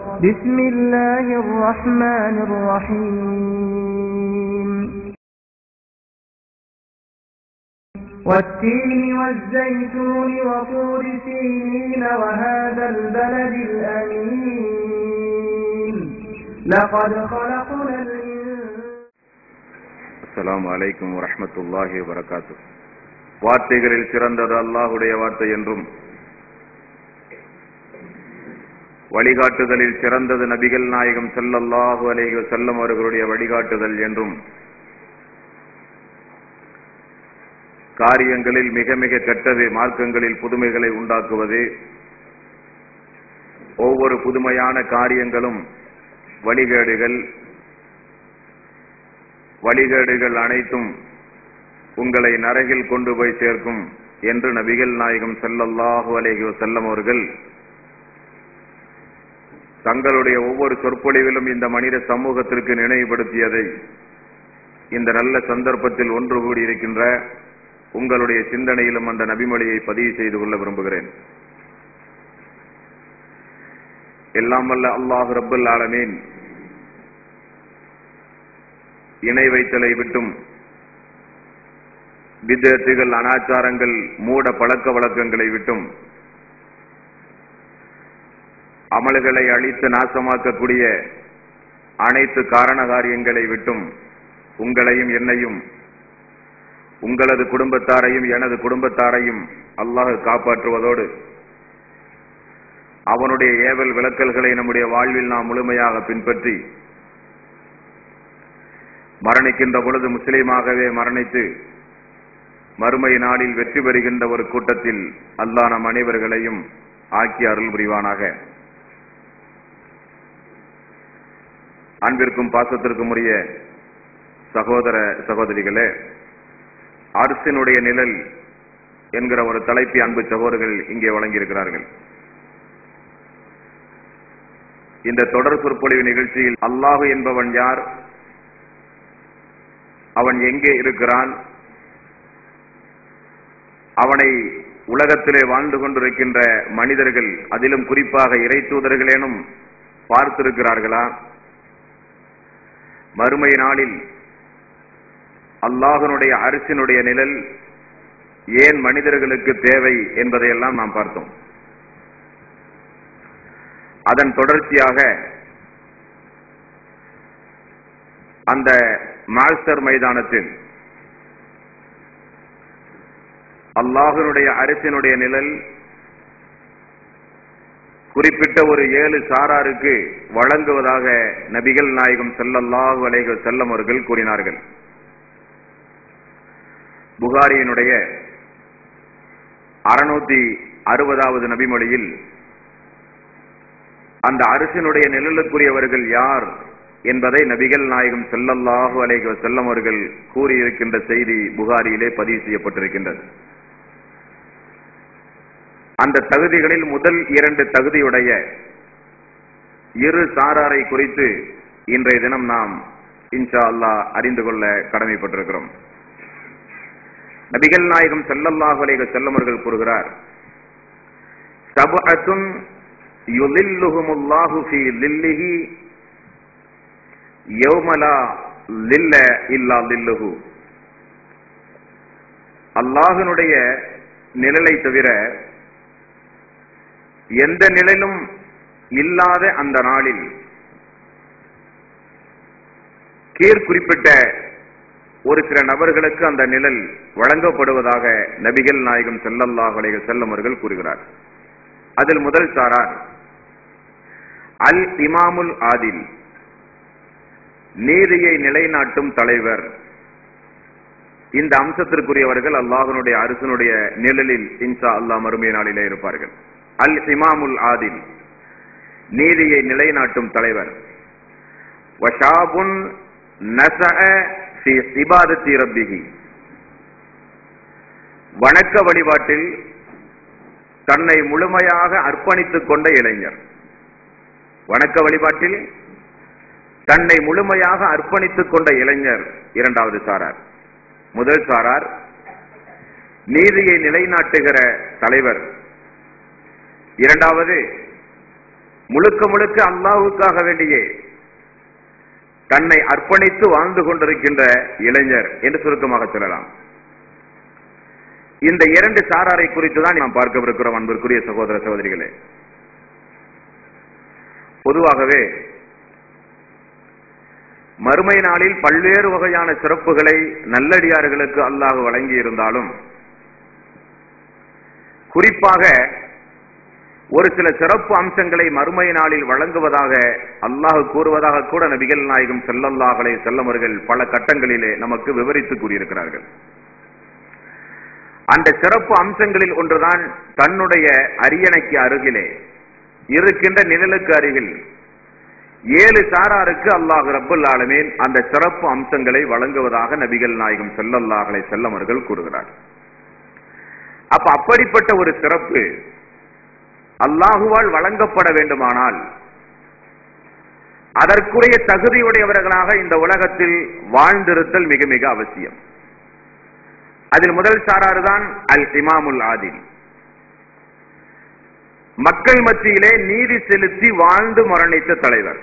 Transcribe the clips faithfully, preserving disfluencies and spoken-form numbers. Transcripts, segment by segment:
بسم الله الرحمن الرحيم والتين والزيتون وطور سينين وهذا البلد الأمين لقد خلقنا السلام عليكم ورحمة الله وبركاته. வார்த்தைகளில் சிறந்தது அல்லாஹ்வுடைய வார்த்தை என்றும் வழிகாட்டுதலில் சிறந்தது நபிகள் நாயகம் ஸல்லல்லாஹு அலைஹி வஸல்லம் அவர்களுடைய வழிகாட்டுதல் என்றும் காரியங்களில் மிக மிக கெட்டது மார்க்கங்களில் புதுமைகளை உண்டாக்குவது, ஒவ்வொரு புதுமையான காரியங்களும் வழிகேடுகள், வழிகேடுகள் அனைத்தும் உங்களை நரகில் கொண்டு போய் சேர்க்கும் என்று நபிகள் நாயகம் ஸல்லல்லாஹு அலைஹி வஸல்லம் அவர்கள் தங்களுடைய ஒவ்வொரு சொற்பொழிவிலும் இந்த மனித சமூகத்திற்கு நினைவுபடுத்தியதை இந்த நல்ல சந்தர்ப்பத்தில் ஒன்று கூடியிருக்கின்ற உங்களுடைய சிந்தனையிலும் அந்த நபிமொழியை பதிவு செய்து கொள்ள விரும்புகிறேன். எல்லாம் வல்ல அல்லாஹ் ரப்பல் ஆலமீன் இணை வைத்தலை விட்டும் பித்அத்துகள், அனாச்சாரங்கள், மூட பழக்க வழக்கங்களை விட்டும் அமல்களை அழித்து நாசமாக்கக்கூடிய அனைத்து காரண காரியங்களை விட்டும் உங்களையும் என்னையும், உங்களது குடும்பத்தாரையும் எனது குடும்பத்தாரையும் அல்லாஹ் காப்பாற்றுவதோடு அவனுடைய ஏவல் விலக்கல்களை நம்முடைய வாழ்வில் நாம் முழுமையாக பின்பற்றி மரணிக்கின்ற பொழுது முஸ்லீமாகவே மரணித்து மறுமை நாளில் வெற்றி பெறுகின்ற ஒரு கூட்டத்தில் அல்லாஹ் நம் அனைவர்களையும் ஆக்கி அருள் புரிவானாக. அன்பிற்கும் பாசத்திற்கும் உரிய சகோதர சகோதரிகளே, அரசினுடைய நிழல் என்கிற ஒரு தலைப்பை அன்பு சகோதரர்கள் இங்கே வழங்கியிருக்கிறார்கள். இந்த தொடர் சொற்பொழிவு நிகழ்ச்சியில் அல்லாஹ் என்பவன் யார், அவன் எங்கே இருக்கிறான், அவனை உலகத்திலே வாழ்ந்து கொண்டிருக்கின்ற மனிதர்கள், அதிலும் குறிப்பாக இறை தூதர்களேனும் பார்த்திருக்கிறார்களா, மறுமை நாளில் அல்லாஹ்வுடைய அரசினுடைய நிழல் ஏன் மனிதர்களுக்கு தேவை என்பதையெல்லாம் நாம் பார்த்தோம். அதன் தொடர்ச்சியாக அந்த மாஸ்டர் மைதானத்தில் அல்லாஹ்வுடைய அரசினுடைய நிழல் குறிப்பிட்ட ஒரு ஏழு சாராருக்கு வழங்குவதாக நபிகள் நாயகம் ஸல்லல்லாஹு அலைஹி வஸல்லம் அவர்கள் கூறினார்கள். புகாரியினுடைய அறுநூத்தி அறுபதாவது நபிமொழியில் அந்த அரசினுடைய நிழலுக்குரியவர்கள் யார் என்பதை நபிகள் நாயகம் ஸல்லல்லாஹு அலைஹி வஸல்லம் அவர்கள் கூறியிருக்கின்ற செய்தி புகாரியிலே பதிவு செய்யப்பட்டிருக்கின்றது. அந்த தகுதிகளில் முதல் இரண்டு தகுதியுடைய இரு சாராரை குறித்து இன்றைய தினம் நாம் இன்ஷா அல்லாஹ் அறிந்து கொள்ள கடமைப்பட்டிருக்கிறோம். நபிகள் நாயகம் ஸல்லல்லாஹு அலைஹி வஸல்லம் அவர்கள் கூறுகிறார், சபஅத்துன் யுலில்லுஹுமுல்லாஹு ஃபீ லில்லிஹி யௌம லா லில்ல இல்லா லில்லுஹு. அல்லாஹ்வினுடைய நிழலை தவிர எந்த நிழலும் இல்லாத அந்த நாளில் கீழ் குறிப்பிட்ட ஒரு சில நபர்களுக்கு அந்த நிழல் வழங்கப்படுவதாக நபிகள் நாயகம் ஸல்லல்லாஹு அலைஹி வஸல்லம் அவர்கள் கூறுகிறார். அதில் முதல் சாரார் அல் இமாமுல் ஆதில், நீதியை நிலைநாட்டும் தலைவர். இந்த அம்சத்திற்குரியவர்கள் அல்லாஹ்வுடைய அரசினுடைய நிழலில் இன்ஷா அல்லாஹ் மறுமை நாளிலே இருப்பார்கள். அல் இமாமுல் ஆதில், நீதியை நிலைநாட்டும் தலைவர். வஷாபுன் நஸஅ ஃபீ இபாதத்தி ரப்பிஹி, வணக்க வழிபாட்டில் தன்னை முழுமையாக அர்ப்பணித்துக் கொண்ட இளைஞர். வணக்க வழிபாட்டில் தன்னை முழுமையாக அர்ப்பணித்துக் கொண்ட இளைஞர் இரண்டாவது சாரார். முதல் சாரார் நீதியை நிலைநாட்டுகிற தலைவர். இரண்டாவது முழுக்க முழுக்க அல்லாஹ்வுக்காக வேண்டியே தன்னை அர்ப்பணித்து வாழ்ந்து கொண்டிருக்கின்ற இளைஞர் என்று சுருக்கமாக சொல்லலாம். இந்த இரண்டு சாராரை குறித்து தான் நாம் பார்க்கவிருக்கிறோம் அன்பிற்குரிய சகோதர சகோதரிகளே. பொதுவாகவே மறுமை நாளில் பல்வேறு வகையான சிறப்புகளை நல்லடியார்களுக்கு அல்லாஹ் வழங்கி இருந்தாலும் குறிப்பாக ஒரு சில சிறப்பு அம்சங்களை மறுமை நாளில் வழங்குவதாக அல்லாஹ் கூறுவதாக கூட நபிகள் நாயகம் ஸல்லல்லாஹு அலைஹி வஸல்லம் அவர்கள் பல கட்டங்களிலே நமக்கு விவரித்து கூறியிருக்கிறார்கள். அந்த சிறப்பு அம்சங்களில் ஒன்றுதான் தன்னுடைய அரியணைக்கு அருகிலே இருக்கின்ற நிழலுக்கு அருகில் ஏழு சாராருக்கு அல்லாஹ் ரப்பல் ஆலமீன் அந்த சிறப்பு அம்சங்களை வழங்குவதாக நபிகள் நாயகம் ஸல்லல்லாஹு அலைஹி வஸல்லம் அவர்கள் கூறுகிறார். அப்ப அப்படிப்பட்ட ஒரு சிறப்பு அல்லாஹுவால் வழங்கப்பட வேண்டுமானால் அதற்குரிய தகுதியுடையவர்களாக இந்த உலகத்தில் வாழ்ந்திருத்தல் மிக மிக அவசியம். அதில் முதல் சாராறு தான் அல் இமாமுல் ஆதில், மக்கள் மத்தியிலே நீதி செலுத்தி வாழ்ந்து மரணித்த தலைவர்.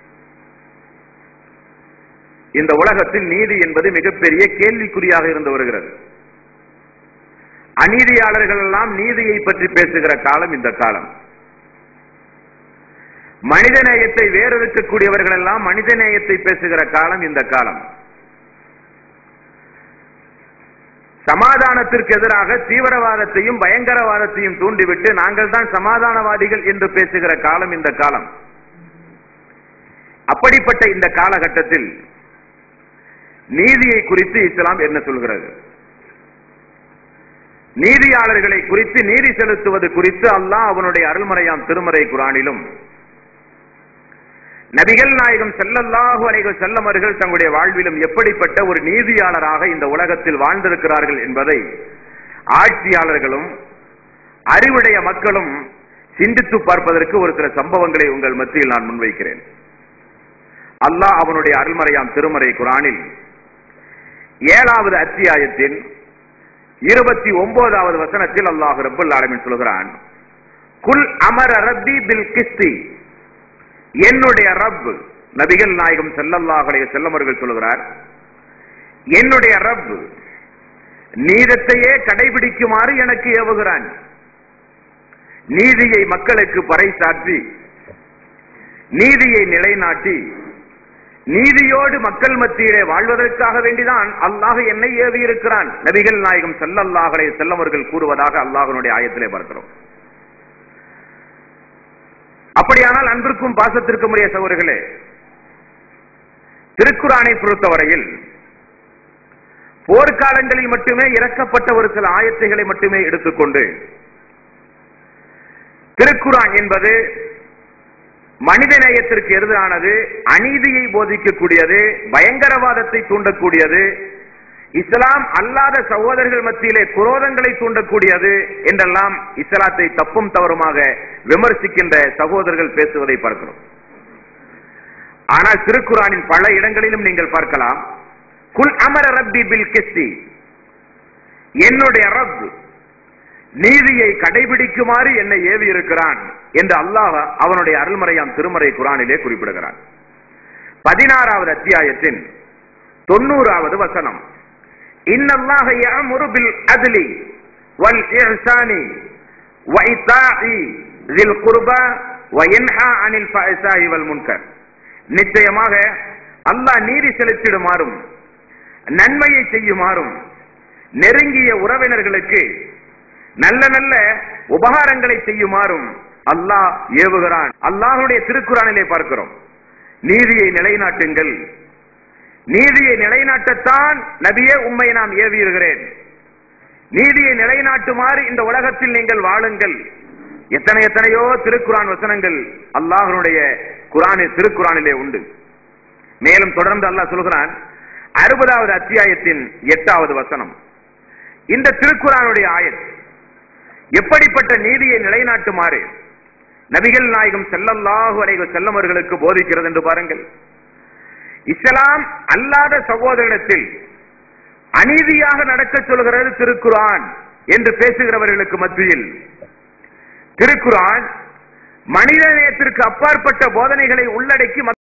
இந்த உலகத்தில் நீதி என்பது மிகப்பெரிய கேள்விக்குறியாக இருந்து வருகிறது. அநீதியாளர்கள் எல்லாம் நீதியை பற்றி பேசுகிற காலம் இந்த காலம். மனிதநேயத்தை வேறெடுக்கக்கூடியவர்கள் எல்லாம் மனிதநேயத்தை பேசுகிற காலம் இந்த காலம். சமாதானத்திற்கு எதிராக தீவிரவாதத்தையும் பயங்கரவாதத்தையும் தூண்டிவிட்டு நாங்கள் தான் சமாதானவாதிகள் என்று பேசுகிற காலம் இந்த காலம். அப்படிப்பட்ட இந்த காலகட்டத்தில் நீதியை குறித்து இஸ்லாம் என்ன சொல்கிறது? நீதியாளர்களை குறித்து, நீதி செலுத்துவது குறித்து அல்லாஹ் அவனுடைய அருள்மறையாம் திருமறை குர்ஆனிலும் நபிகள் நாயகம் ஸல்லல்லாஹு அலைஹி வஸல்லம் அவர்கள் தங்களுடைய வாழ்விலும் எப்படிப்பட்ட ஒரு நீதியாளராக இந்த உலகத்தில் வாழ்ந்திருக்கிறார்கள் என்பதை ஆட்சியாளர்களும் அறிவுடைய மக்களும் சிந்தித்து பார்ப்பதற்கு ஒரு சில சம்பவங்களை உங்கள் மத்தியில் நான் முன்வைக்கிறேன். அல்லாஹ் அவனுடைய அருள்மறையாம் திருமறை குர்ஆனில் ஏழாவது அத்தியாயத்தின் இருபத்தி ஒன்பதாவது வசனத்தில் அல்லாஹ் ரப்பல் ஆலமீன் சொல்கிறான், குல் அமர ரப்பி பில் கிஸ்தி, என்னுடைய ரப், நபிகள் நாயகம் ஸல்லல்லாஹு அலைஹி வஸல்லம் அவர்கள் சொல்கிறார், என்னுடைய ரப் நீதத்தையே கடைபிடிக்குமாறு எனக்கு ஏவுகிறான். நீதியை மக்களுக்கு பறைசாற்றி நீதியை நிலைநாட்டி நீதியோடு மக்கள் மத்தியிலே வாழ்வதற்காக வேண்டிதான் அல்லாஹ் என்னை ஏவி இருக்கிறான். நபிகள் நாயகம் ஸல்லல்லாஹு அலைஹி வஸல்லம் அவர்கள் கூறுவதாக அல்லாஹ்வுடைய ஆயத்திலே பார்க்கிறோம். அப்படியானால் அன்பிற்கும் பாசத்திற்கும் உரிய சகோதரர்களே, திருக்குர்ஆனை பொறுத்தவரையில் போர்க்காலங்களில் மட்டுமே இறக்கப்பட்ட ஒரு சில ஆயத்துகளை மட்டுமே எடுத்துக்கொண்டு திருக்குர்ஆன் என்பது மனிதநேயத்திற்கு எதிரானது, அநீதியை போதிக்கக்கூடியது, பயங்கரவாதத்தை தூண்டக்கூடியது, இஸ்லாம் அல்லாத சகோதரர்கள் மத்தியிலே குரோதங்களை தூண்டக்கூடியது என்றெல்லாம் இஸ்லாத்தை தப்பும் தவறுமாக விமர்சிக்கின்ற சகோதரர்கள் பேசுவதை பார்க்கிறோம். ஆனால் திருக்குர்ஆனின் பல இடங்களிலும் நீங்கள் பார்க்கலாம், குல் அமர ரப்பி பில் கிஸ்தி, என்னுடைய ரப் நீதியை கடைபிடிக்குமாறு என்னை ஏவி இருக்கிறான் என்று அல்லாஹ் அவனுடைய அருள்மறையாம் திருமறை குர்ஆனிலே குறிப்பிடுகிறான். பதினாறாவது அத்தியாயத்தின் தொண்ணூறாவது வசனம், இன்னல்லாஹ யஅமுரு பில் அத்லி வல் இஹ்சானி வ இத்தாஇ ஸில் குர்பா வ யன்ஹா அனில் ஃபஹ்ஷாஇ வல் முன்கர், நிச்சயமாக அல்லாஹ் நீதி செலுத்திடுமாறும் நன்மையை செய்யுமாறும் நெருங்கிய உறவினர்களுக்கு நல்ல நல்ல உபகாரங்களை செய்யுமாறும் அல்லாஹ் ஏவுகிறான். அல்லாஹ்வுடைய திருக்குர்ஆனிலே பார்க்கிறோம், நீதியை நிலைநாட்டுங்கள், நீதியை நிலைநாட்டத்தான் நபியே உம்மை நாம் ஏவியிருக்கிறேன், நீதியை நிலைநாட்டுமாறு இந்த உலகத்தில் நீங்கள் வாழுங்கள். எத்தனை எத்தனையோ திருக்குர்ஆன் வசனங்கள் அல்லாஹ்வுடைய குர்ஆனில் திருக்குர்ஆனிலே உண்டு. மேலும் தொடர்ந்து அல்லாஹ் சொல்கிறான், அறுபதாவது அத்தியாயத்தின் எட்டாவது வசனம், இந்த திருக்குர்ஆனுடைய ஆயத் எப்படிப்பட்ட நீதியை நிலைநாட்டுமாறு நபிகள் நாயகம் ஸல்லல்லாஹு அலைஹி வஸல்லம் அவர்களுக்கு போதிக்கிறது என்று பாருங்கள். இஸ்லாம் அல்லாத சகோதரத்தில் அநீதியாக நடக்க சொல்கிறது திருக்குர்ஆன் என்று பேசுகிறவர்களுக்கு மத்தியில் திருக்குர்ஆன் மனித நேயத்திற்கு அப்பாற்பட்ட போதனைகளை உள்ளடக்கி